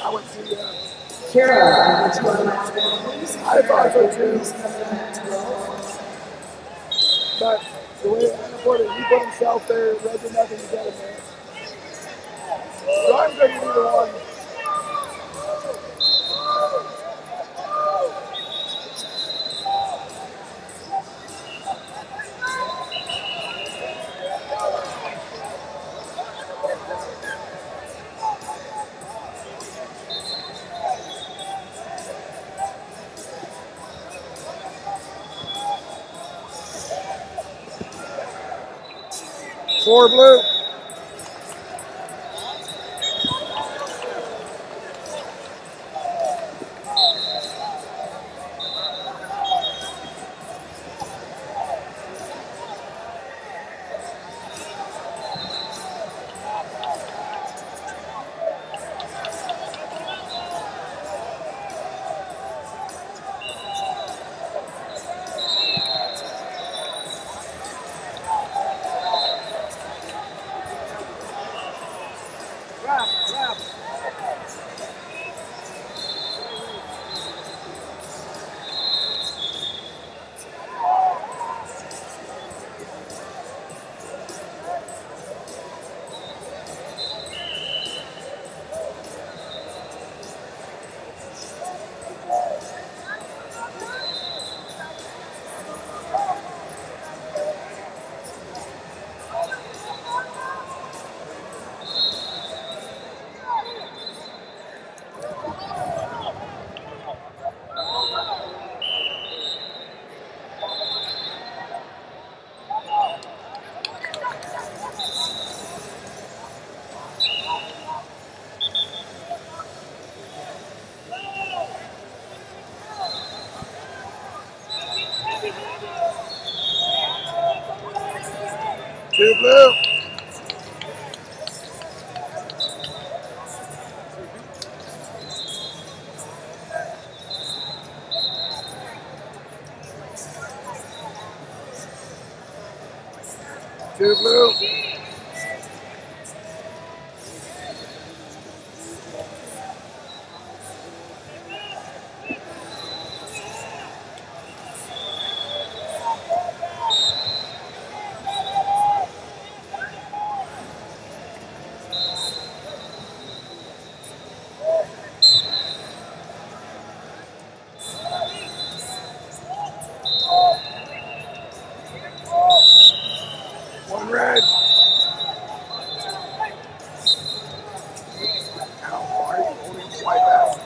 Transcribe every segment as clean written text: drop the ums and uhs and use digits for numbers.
I would see Kara, would you want to match one, please? I thought so too. But the way Anna put it, he put himself there, it wasn't nothing to get him there. So I'm good with either one. Four blue. Two blue. Two blue. One red. Ow, why are you holding white back?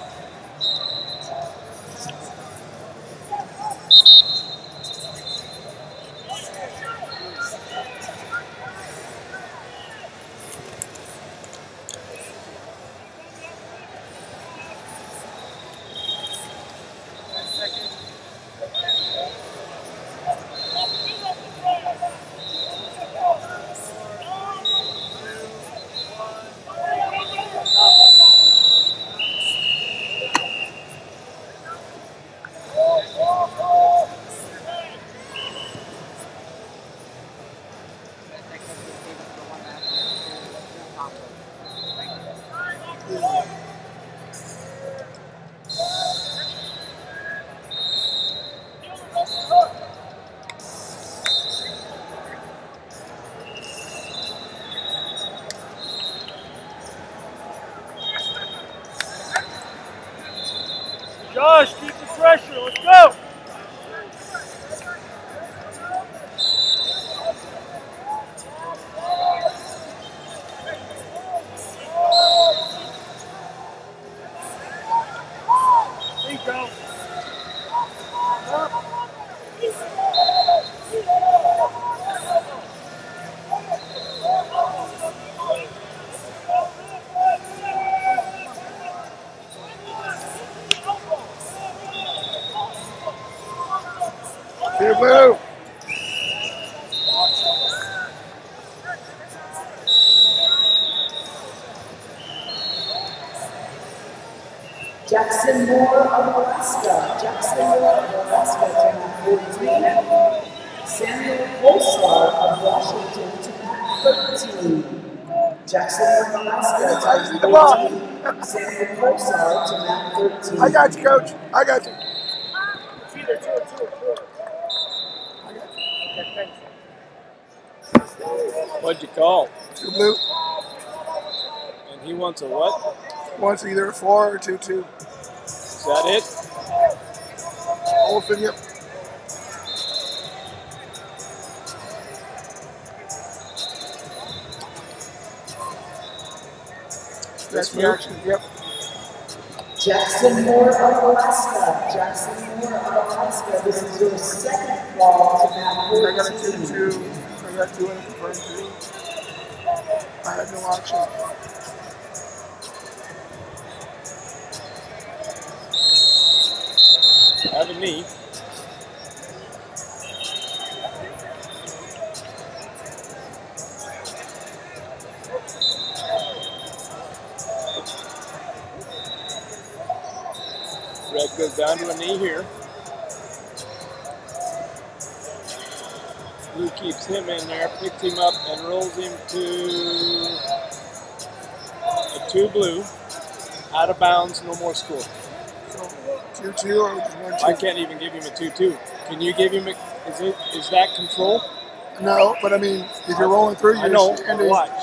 Josh, keep the pressure. Let's go. There you go. Two blue. Jackson Moore of Alaska. Jackson Moore of Alaska to have 14. Samuel Holstar of Washington to have 13. Jackson Moore of Alaska to have 14. Samuel Kosar to mat 13. I got you, coach. I got you. It's either 2 or 2 or 4. I got Okay, thanks. What'd you call? 2 blue. And he wants a what? Wants either a 4 or 2-2. Is that it? Olsen, yep. That's the action, yep. Jackson Moore of Alaska. Jackson Moore of Alaska. This is your second ball to mat I got a 14. 2-2. I got 2 and a confirmed 2. I had no option. Have a knee. Red goes down to a knee here. Blue keeps him in there, picks him up, and rolls him to a 2 blue. Out of bounds, no more score. So 2-2 or just 1-2? I can't even give him a 2-2. Can you give him a, is that control? No, but I mean, if you're rolling through, you're I know, standing. watch.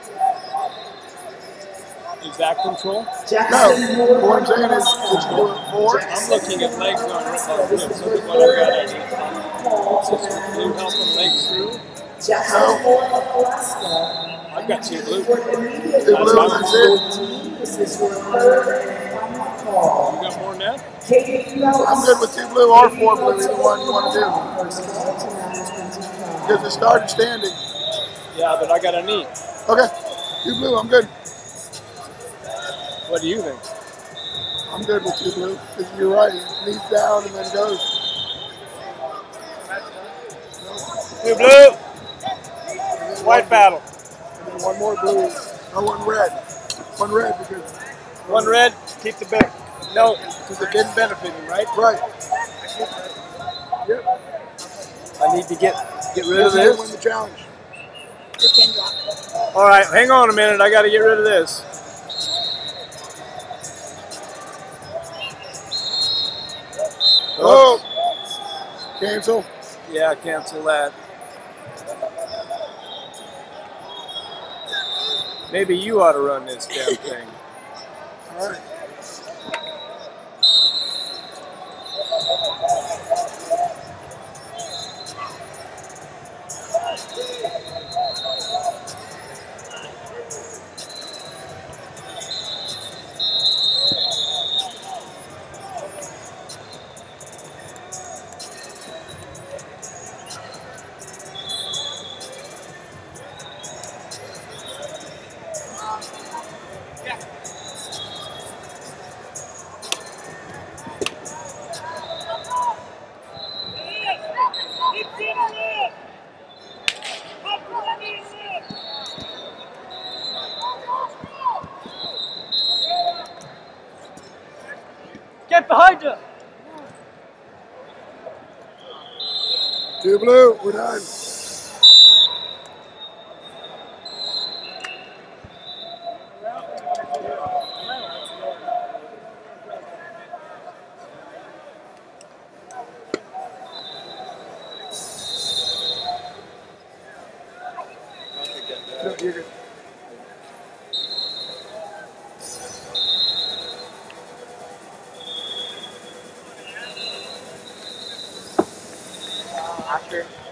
Is that control? Jackson No, Moore what I'm of saying is, Alaska. did you do it 4? I'm looking at legs on lips. Look at what I've got underneath. Is this blue helping legs through? Jackson Moore of Alaska. I've got 2 blue. For immediate 2 blue, that's it. 14, this is your third and final call. You got more than that? Katie Phelps. I'm good with 2 blue or 4 blue, either one you want to do. First call to mat 25. Because it started standing. Yeah, but I got a knee. Okay, 2 blue, I'm good. What do you think? I'm good with 2 blue. Because you're right, it knees down and then goes. 2 blue. White battle. And then 1 more blue, or 1 red. 1 red because. 1 red, keep the bet. No, because it didn't benefit him, right? Right. Yep. I need to get rid of Win this. the challenge. All right, hang on a minute. I got to get rid of this. Oh! Cancel. Yeah, cancel that. Maybe you ought to run this damn thing. All right. Get behind you. 2 blue, we're done. No, you're good. After